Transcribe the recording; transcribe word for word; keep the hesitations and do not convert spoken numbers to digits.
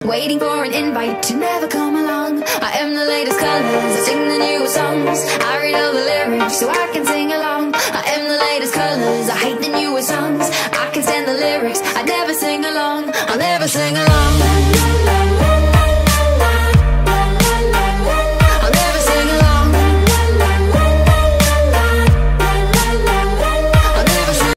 waiting for an invite to never come along. I am the latest colors, I sing the newest songs. I read all the lyrics so I can sing along. I am the latest colors, I hate the newest songs. I can stand the lyrics, I never sing along. I'll never sing along.